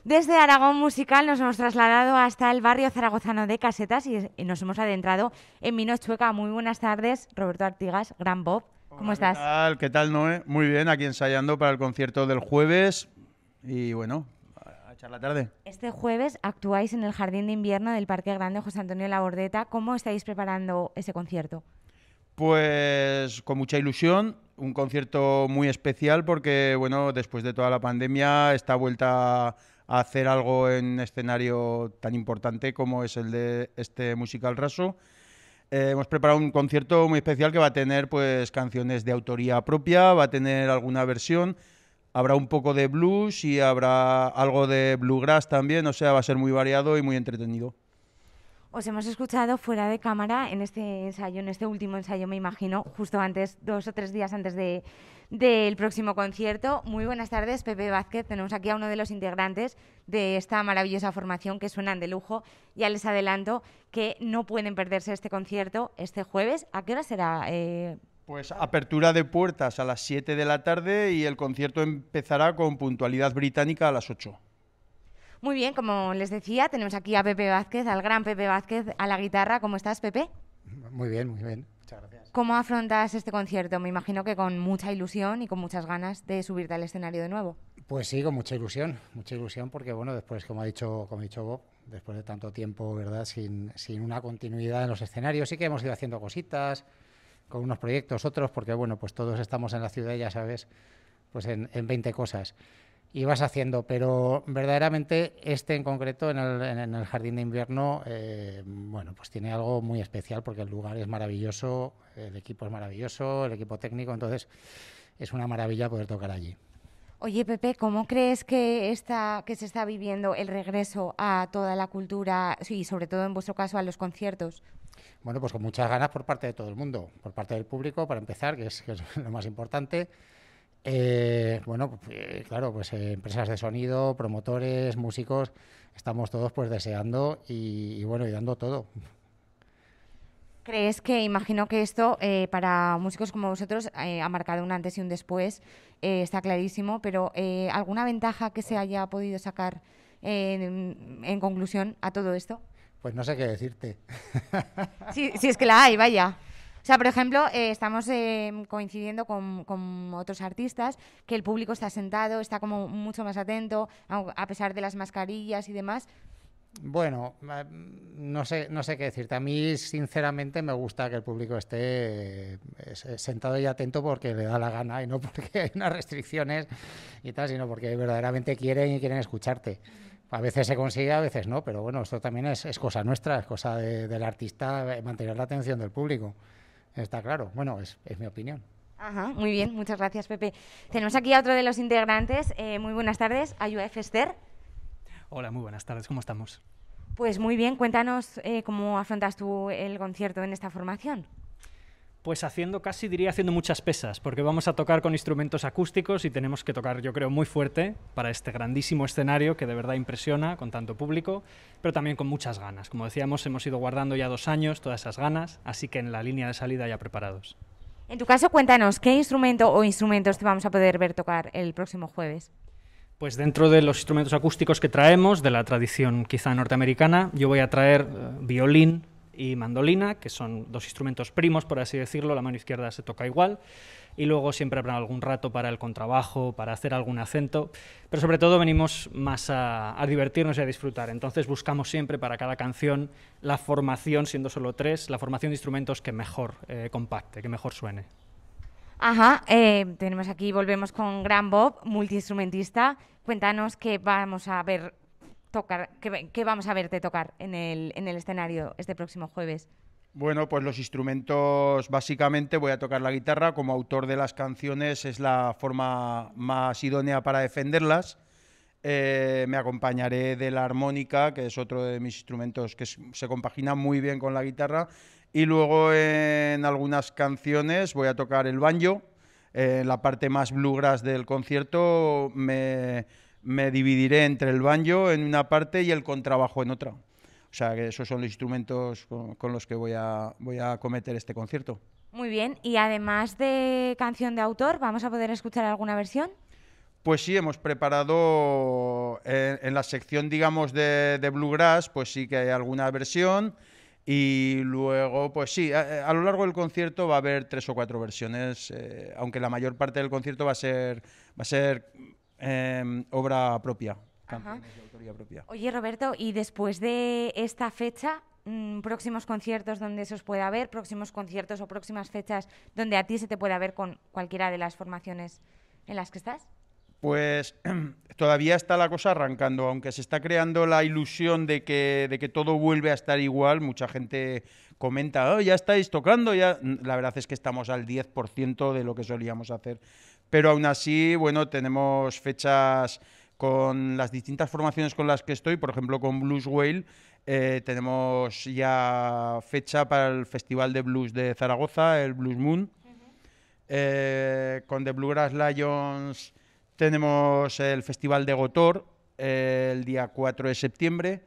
Desde Aragón Musical nos hemos trasladado hasta el barrio zaragozano de Casetas y nos hemos adentrado en Minos Chueca. Muy buenas tardes, Roberto Artigas, Gran Bob. ¿Cómo Hola, estás? ¿Qué tal, Noé? Muy bien, aquí ensayando para el concierto del jueves y bueno, a echar la tarde. Este jueves actuáis en el Jardín de Invierno del Parque Grande José Antonio Labordeta. ¿Cómo estáis preparando ese concierto? Pues con mucha ilusión, un concierto muy especial porque, bueno, después de toda la pandemia, esta vuelta a hacer algo en un escenario tan importante como es el de este Musical Raso. Hemos preparado un concierto muy especial que va a tener pues canciones de autoría propia, va a tener alguna versión, habrá un poco de blues y habrá algo de bluegrass también, o sea, va a ser muy variado y muy entretenido. Os hemos escuchado fuera de cámara en este ensayo, en este último ensayo, me imagino, justo antes, 2 o 3 días antes del próximo concierto. Muy buenas tardes, Pepe Vázquez. Tenemos aquí a uno de los integrantes de esta maravillosa formación que suenan de lujo. Ya les adelanto que no pueden perderse este concierto este jueves. ¿A qué hora será? Pues apertura de puertas a las 7 de la tarde y el concierto empezará con puntualidad británica a las 8. Muy bien, como les decía, tenemos aquí a Pepe Vázquez, al gran Pepe Vázquez, a la guitarra. ¿Cómo estás, Pepe? Muy bien, muy bien. Muchas gracias. ¿Cómo afrontas este concierto? Me imagino que con mucha ilusión y con muchas ganas de subirte al escenario de nuevo. Pues sí, con mucha ilusión porque, bueno, después, como ha dicho Bob, después de tanto tiempo, ¿verdad?, sin una continuidad en los escenarios, sí que hemos ido haciendo cositas, con unos proyectos, otros, porque, bueno, pues todos estamos en la ciudad, ya sabes, pues en 20 cosas. Y vas haciendo, pero verdaderamente este en concreto en el Jardín de Invierno, bueno, pues tiene algo muy especial porque el lugar es maravilloso, el equipo es maravilloso, el equipo técnico, entonces es una maravilla poder tocar allí. Oye, Pepe, ¿cómo crees que se está viviendo el regreso a toda la cultura, sí, sobre todo en vuestro caso a los conciertos? Bueno, pues con muchas ganas por parte de todo el mundo, por parte del público, para empezar, que es lo más importante. Bueno, claro, pues empresas de sonido, promotores, músicos, estamos todos pues deseando y bueno, y dando todo. ¿Crees que, imagino que esto para músicos como vosotros ha marcado un antes y un después, está clarísimo, pero ¿alguna ventaja que se haya podido sacar en conclusión a todo esto? Pues no sé qué decirte. Sí, sí, es que la hay, vaya. O sea, por ejemplo, estamos coincidiendo con otros artistas que el público está sentado, está como mucho más atento, a pesar de las mascarillas y demás. Bueno, no sé qué decirte. A mí, sinceramente, me gusta que el público esté sentado y atento porque le da la gana y no porque hay unas restricciones y tal, sino porque verdaderamente quieren escucharte. A veces se consigue, a veces no, pero bueno, esto también es cosa nuestra, es cosa del artista mantener la atención del público. Está claro. Bueno, es mi opinión. Ajá, muy bien, muchas gracias, Pepe. Tenemos aquí a otro de los integrantes. Muy buenas tardes, Ayuef Fester. Hola, muy buenas tardes, ¿cómo estamos? Pues muy bien, cuéntanos cómo afrontas tú el concierto en esta formación. Pues diría haciendo muchas pesas, porque vamos a tocar con instrumentos acústicos y tenemos que tocar, yo creo, muy fuerte para este grandísimo escenario que de verdad impresiona con tanto público, pero también con muchas ganas. Como decíamos, hemos ido guardando ya 2 años todas esas ganas, así que en la línea de salida ya preparados. En tu caso, cuéntanos, ¿qué instrumento o instrumentos te vamos a poder ver tocar el próximo jueves? Pues dentro de los instrumentos acústicos que traemos, de la tradición quizá norteamericana, yo voy a traer violín y mandolina, que son 2 instrumentos primos, por así decirlo, la mano izquierda se toca igual, y luego siempre habrá algún rato para el contrabajo, para hacer algún acento, pero sobre todo venimos más a divertirnos y a disfrutar, entonces buscamos siempre para cada canción la formación, siendo solo 3, la formación de instrumentos que mejor compacte, que mejor suene. Ajá, tenemos aquí, volvemos con Gran Bob, multiinstrumentista. Cuéntanos qué vamos a ver tocar, qué vamos a verte tocar en el escenario este próximo jueves. Bueno, pues los instrumentos, básicamente voy a tocar la guitarra, como autor de las canciones es la forma más idónea para defenderlas. Me acompañaré de la armónica, que es otro de mis instrumentos que se compagina muy bien con la guitarra, y luego en algunas canciones voy a tocar el banjo. En la parte más bluegrass del concierto me dividiré entre el banjo en una parte y el contrabajo en otra. O sea que esos son los instrumentos con los que voy a acometer este concierto. Muy bien, y además de canción de autor, ¿vamos a poder escuchar alguna versión? Pues sí, hemos preparado en la sección, digamos, de Bluegrass, pues sí que hay alguna versión. Y luego, pues sí, a lo largo del concierto va a haber 3 o 4 versiones, aunque la mayor parte del concierto va a ser obra propia, canciones de autoría propia. Oye, Roberto, y después de esta fecha, próximos conciertos donde se os pueda ver, próximos conciertos o próximas fechas donde a ti se te pueda ver con cualquiera de las formaciones en las que estás. Pues todavía está la cosa arrancando, aunque se está creando la ilusión de que todo vuelve a estar igual. Mucha gente comenta, oh, ya estáis tocando, ya. La verdad es que estamos al 10% de lo que solíamos hacer. Pero aún así, bueno, tenemos fechas con las distintas formaciones con las que estoy, por ejemplo con Blues Whale, tenemos ya fecha para el Festival de Blues de Zaragoza, el Blues Moon. Con The Bluegrass Lions tenemos el Festival de Gotor el día 4 de septiembre.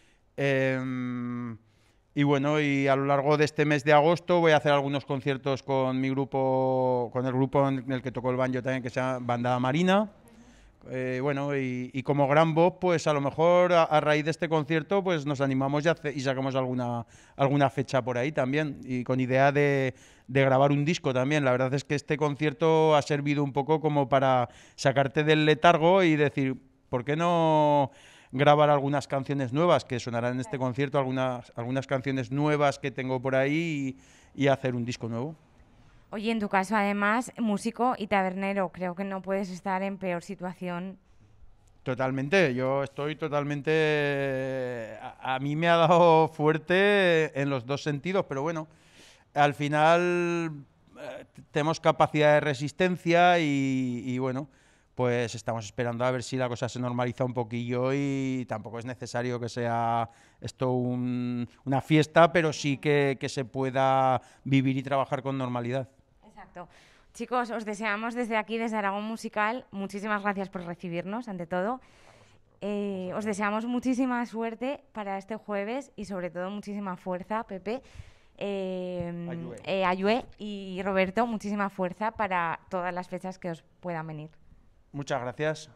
Y bueno, y a lo largo de este mes de agosto voy a hacer algunos conciertos con mi grupo, con el grupo en el que tocó el banjo también, que se llama Bandada Marina. Bueno, y como Gran Bob, pues a lo mejor a raíz de este concierto pues nos animamos y sacamos alguna fecha por ahí también, y con idea de grabar un disco también. La verdad es que este concierto ha servido un poco como para sacarte del letargo y decir, ¿por qué no grabar algunas canciones nuevas que sonarán en este concierto, algunas canciones nuevas que tengo por ahí y hacer un disco nuevo? Oye, en tu caso, además, músico y tabernero, creo que no puedes estar en peor situación. Totalmente, yo estoy totalmente... A mí me ha dado fuerte en los dos sentidos, pero bueno, al final tenemos capacidad de resistencia y bueno, pues estamos esperando a ver si la cosa se normaliza un poquillo, y tampoco es necesario que sea esto una fiesta, pero sí que se pueda vivir y trabajar con normalidad. Exacto. Chicos, os deseamos desde aquí, desde Aragón Musical, muchísimas gracias por recibirnos, ante todo. Os deseamos muchísima suerte para este jueves y sobre todo muchísima fuerza, Pepe, Ayue y Roberto, muchísima fuerza para todas las fechas que os puedan venir. Muchas gracias.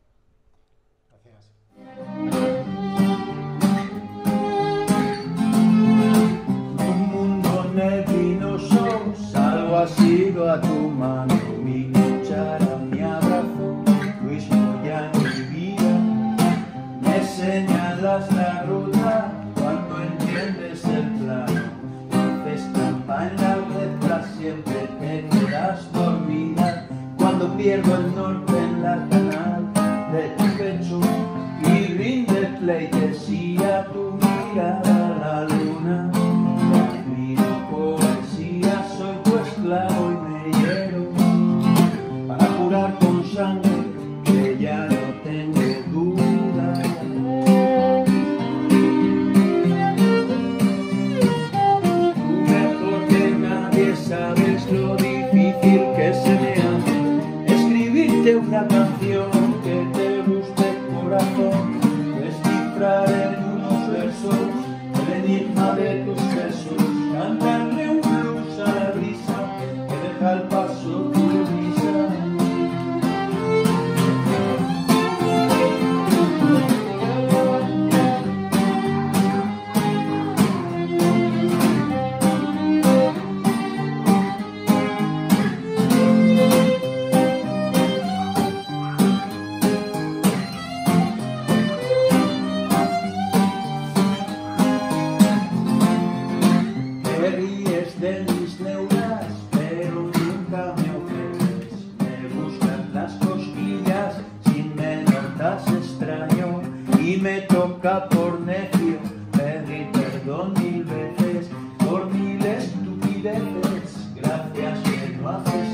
Un mundo neblinoso, salgo asido a tu mano, mi cuchara, mi abrazo, tu ismo ya mi vida. Me señalas la ruta cuando entiendes el plano, haces trampa en la letra, siempre te quedas dormida. Cuando pierdo el norte en la canal de tu pecho y rinde pleitesía tu mirada a la luna, admiro poesía, soy tu esclavo y me hiero para curar con sangre que ya no tengo duda. Tú mejor que nadie sabes lo difícil que se me hace una canción que te guste el corazón, descifrar en unos versos el enigma de tus besos, cantarle un blues a la brisa que deja al paso tu brisa. Por necio, pedí perdón 1000 veces por 1000 estupideces. Gracias que no haces